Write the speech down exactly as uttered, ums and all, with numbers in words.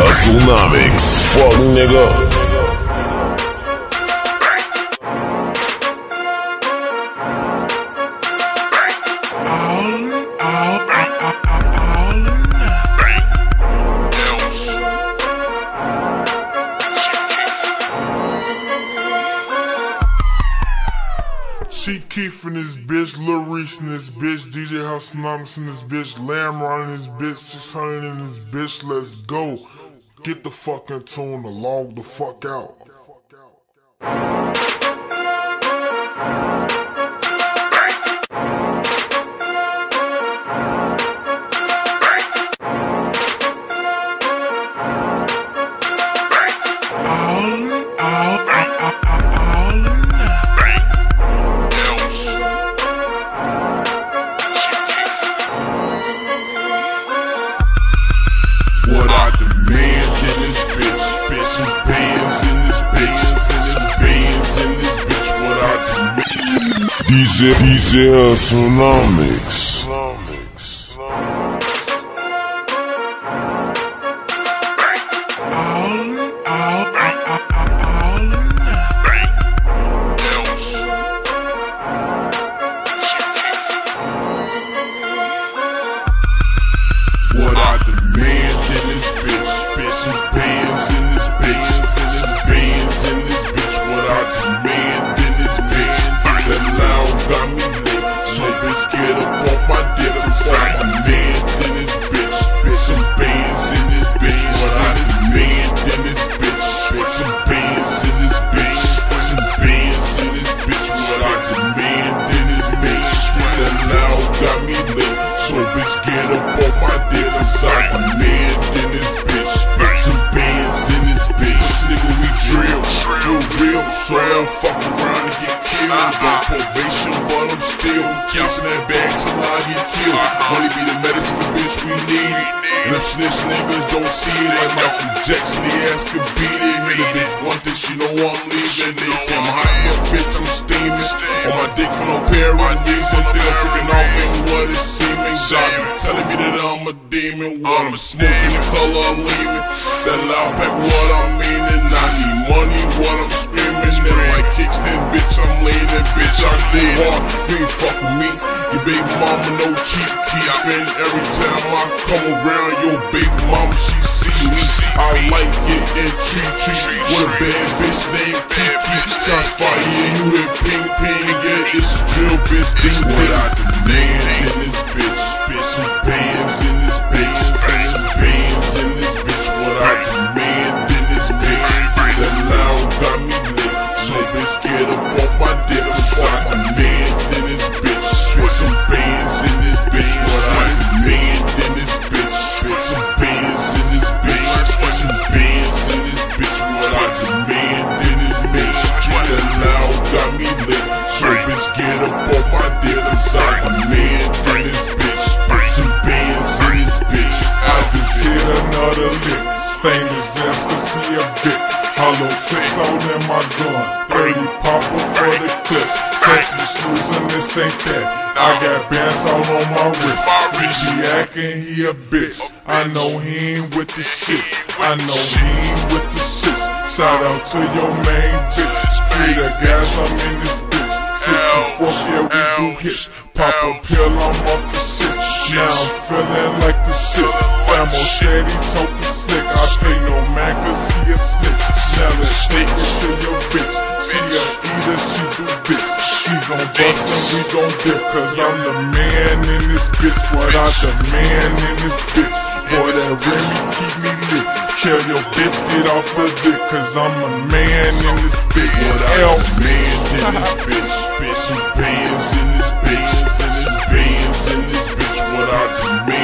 Hustlenomics, fuck nigga. Keef in this bitch, Lil Reese in this bitch, D J Hustlenomics in this bitch, Lamron in this bitch, six hundred in this bitch, let's go. Get the fucking tune, log the fuck out. What I demand in this bitch, bitch is bands in this bitch, there's bands in this bitch. What I demand. D J, D J Hustlenomics. What I demand in this bitch, bitch is bands in this bitch, there's bands in this bitch. What I demand in this bitch, that loud got me lit, so bitch get up off my dick. What I demand in this bitch, bitch some bands in this bitch. What I demand in this bitch, bitch some bands in this bitch, some bands in this bitch. What I demand in this bitch, that loud got me lit, so bitch get up off my dick. I demand in this bitch, some bands in this bitch. Nigga, we drill, feel real, so I don't fuck around and get killed. On probation, but I'm still chasing that bag till I get killed. Money be the medicine, this bitch we need it. And if snitch niggas don't see it, like Michael Jackson, the ass could beat it. Hit a bitch one thing, she know I'm leaving. They say I'm hot, yeah, bitch, I'm steaming. On my dick for no pair of dicks, and think I'm freaking off and what it seeming. God be telling me that I'm a demon. I'm a smoking the color I'm leaving. That loud pack, what I'm meaning. I need money, what I'm screaming. Then like kickstands, bitch, I'm leaning. Bitch, I go hard, you ain't fuck with me. Your baby mama no cheap keepin'. Every time I come around, your baby mama, she see me. I like getting treat treat with a bad bitch named Keef. Shots fire, you hit ping ping. Yeah, it's a drill, bitch. This what I demand in this bitch. Bitch, some bands in this bitch. Some bands in this bitch. What I demand in this bitch. That loud got me lit, so bitch get up off my dick. What I demand in this bitch. With some bands in this bitch. What I demand in this bitch. With some bands in this bitch. Some bands in this bitch. What I demand in this bitch. That loud got me lit, so bitch get up off my dick. I demand in this bitch. Some bands in this bitch. I just hit another lick. Stainless ass cause he a bit. Hollow tips out in my gun. thirty popper for the clips. Catch me snoozing, this ain't that. I got bands out on my wrist. He be acting, he a bitch. I know he ain't with the shit. I know he ain't with the shits. Shout out to your main bitch. Free the gas, I'm in this bitch. sixty-four, yeah, we do hits. Pop a pill, I'm off the shit. Now I'm feeling like the shit. Famo steady, talking slick. I pay no man cause he a snitch. Now let's take it to your bitch. She a eater, she do bitch. She gon' bust and we gon' dip. Cause I'm the man in this bitch. What I demand in this bitch. Boy, that Remy keep me lit. Kill your bitch, get off the dick. Cause I'm a man in this bitch. What I demand in this bitch. Bitch, some bands in this bitch. Bands in this bitch. What I demand.